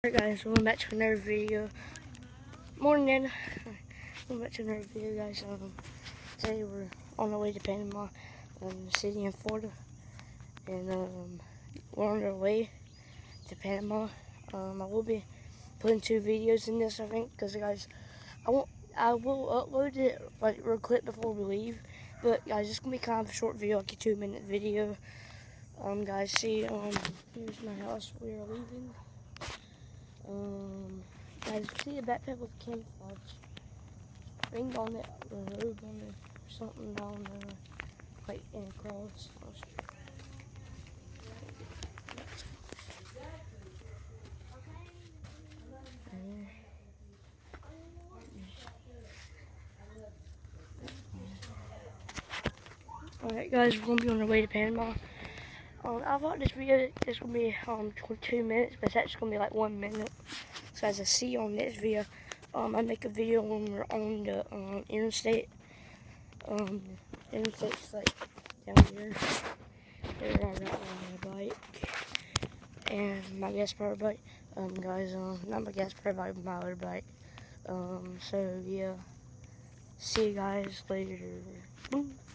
Alright guys, welcome back to another video. Morning. Welcome back to another video guys. Today we're on our way to Panama, city in Florida. And we're on our way to Panama. I will be putting 2 videos in this, I think, because guys, I will upload it like real quick before we leave. But guys, it's gonna be kind of a short video, like a 2-minute video. Guys, see, here's my house. We are leaving. Guys, see the backpack with camouflage ring on it, or robe on it, or something down there, like in a cross. Alright guys, we're gonna be on our way to Panama. I thought this video is gonna be 2 minutes, but it's actually gonna be like 1 minute. So as I see on this video, I make a video when we're on the interstate. Interstate's like down here. There I got my bike and my gas powered bike. Guys, not my gas powered bike, but my other bike. So yeah, see you guys later. Boom.